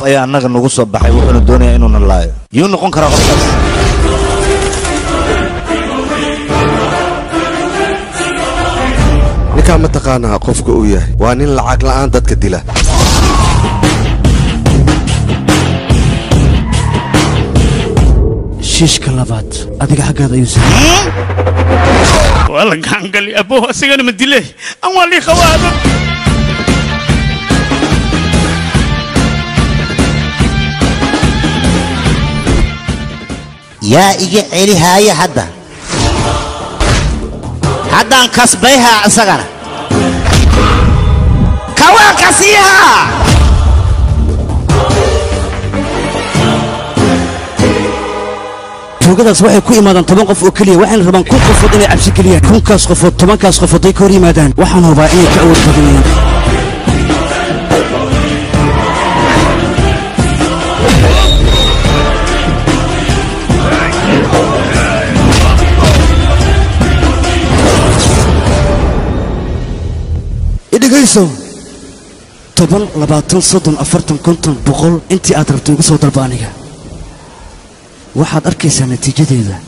ayaa annaga nagu soo baxay wuxuuna doonayaa inuu nalaayo yuu noqon karaa qofkaas ninka ma taqaanaa qofka uu yahay waa nin lacag la'aan dadka dila shiishka labaad adiga xaggaada ayuu soo wala gaangali abo asigana ma dilay aan waa li qawaado yaa iga celi haaya haddaan kasbayha asagana kawaa kasiiha tuugadaas waxay ku imaadaan 10 qof oo kaliya waxaan rabaan 10 qofood inay cabsi geliyaan 10kaas qofood 10kaas qofood ay ka hor yimaadaan waxaan hubaa inay ka awood badanayaan idhigayso 10 20 30 40 50 100 intii aad rabto igu soo dalba aniga waxaad arkaysaa natiijadeeda